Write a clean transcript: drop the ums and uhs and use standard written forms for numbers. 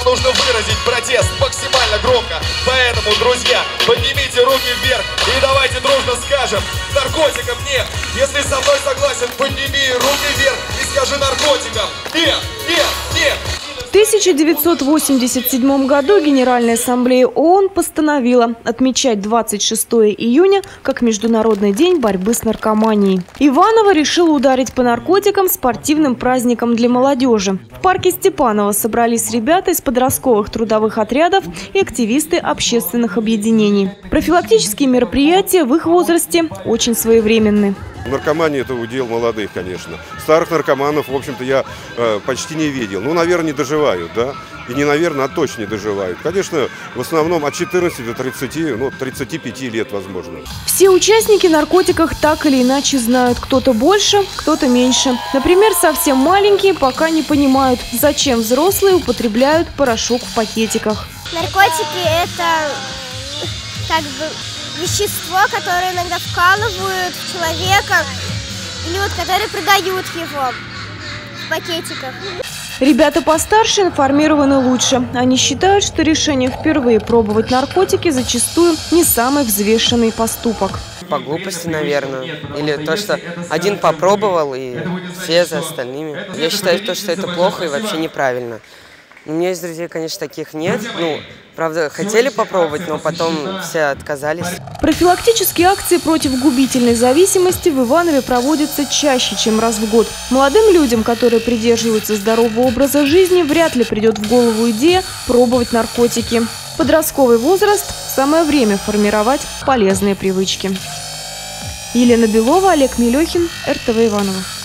нужно выразить протест максимально громко. Поэтому, друзья, поднимите руки вверх и давайте дружно скажем: наркотикам нет. Если со мной согласен, подними руки вверх и скажи: наркотикам нет, нет, нет. В 1987 году Генеральная ассамблея ООН постановила отмечать 26 июня как Международный день борьбы с наркоманией. Иваново решила ударить по наркотикам спортивным праздником для молодежи. В парке Степаново собрались ребята из подростковых трудовых отрядов и активисты общественных объединений. Профилактические мероприятия в их возрасте очень своевременны. Наркомания – это удел молодых, конечно. Старых наркоманов, в общем-то, я почти не видел. Ну, наверное, не доживают, да? И не, наверное, а точно не доживают. Конечно, в основном от 14 до 30, ну, 35 лет, возможно. Все участники наркотиков так или иначе знают. Кто-то больше, кто-то меньше. Например, совсем маленькие пока не понимают, зачем взрослые употребляют порошок в пакетиках. Наркотики – это как бы вещество, которое иногда вкалывают в человека, или вот которые продают его в пакетиках. Ребята постарше информированы лучше. Они считают, что решение впервые пробовать наркотики зачастую не самый взвешенный поступок. По глупости, наверное. Или то, что один попробовал, и все за остальными. Я считаю, что это плохо и вообще неправильно. У меня из друзей, конечно, таких нет. Ну, правда, хотели попробовать, но потом все отказались. Профилактические акции против губительной зависимости в Иванове проводятся чаще, чем раз в год. Молодым людям, которые придерживаются здорового образа жизни, вряд ли придет в голову идея пробовать наркотики. Подростковый возраст – самое время формировать полезные привычки. Елена Белова, Олег Мелехин, РТВ Иваново.